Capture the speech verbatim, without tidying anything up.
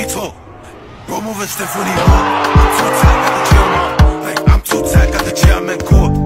he talk. Bro moving stiff when he walk. I'm too tight, got the G on my. Like, I'm too tight, got the G, I'm in court.